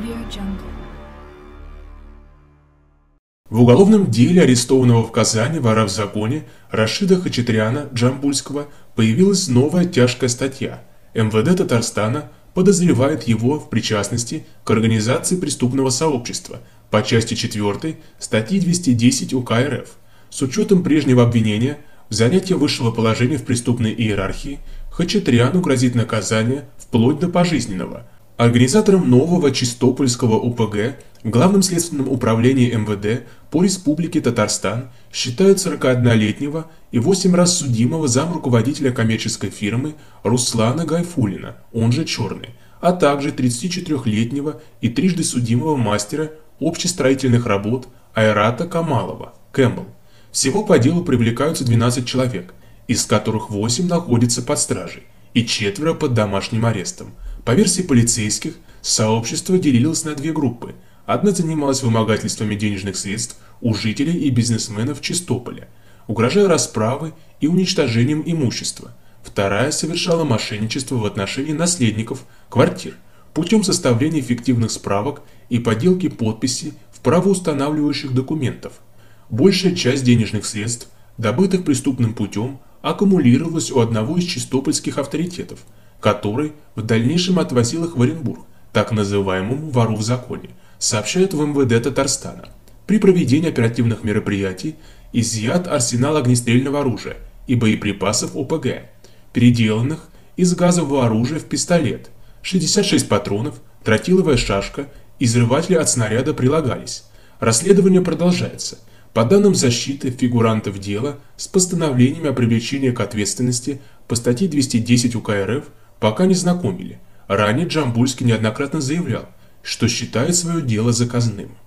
AudioJungle. В уголовном деле арестованного в Казани вора в законе Рашида Хачатряна Джамбульского появилась новая тяжкая статья. МВД Татарстана подозревает его в причастности к организации преступного сообщества по части 4 статьи 210 УК РФ. С учетом прежнего обвинения в занятии высшего положения в преступной иерархии Хачатряну грозит наказание вплоть до пожизненного. Организатором нового Чистопольского УПГ в Главном следственном управлении МВД по Республике Татарстан считают 41-летнего и 8 раз судимого замруководителя коммерческой фирмы Руслана Гайфуллина, он же Черный, а также 34-летнего и трижды судимого мастера общестроительных работ Айрата Камалова, Кэмпбелл. Всего по делу привлекаются 12 человек, из которых 8 находятся под стражей и 4 под домашним арестом. По версии полицейских, сообщество делилось на две группы. Одна занималась вымогательствами денежных средств у жителей и бизнесменов Чистополя, угрожая расправой и уничтожением имущества. Вторая совершала мошенничество в отношении наследников квартир путем составления фиктивных справок и подделки подписей в правоустанавливающих документов. Большая часть денежных средств, добытых преступным путем, аккумулировалась у одного из чистопольских авторитетов, который в дальнейшем отвозил их в Оренбург, так называемому вору в законе, сообщают в МВД Татарстана. При проведении оперативных мероприятий изъят арсенал огнестрельного оружия и боеприпасов ОПГ, переделанных из газового оружия в пистолет, 66 патронов, тротиловая шашка, изрыватели от снаряда прилагались. Расследование продолжается. По данным защиты фигурантов дела, с постановлениями о привлечении к ответственности по статье 210 УК РФ пока не знакомили. Ранее Джамбульский неоднократно заявлял, что считает свое дело заказным.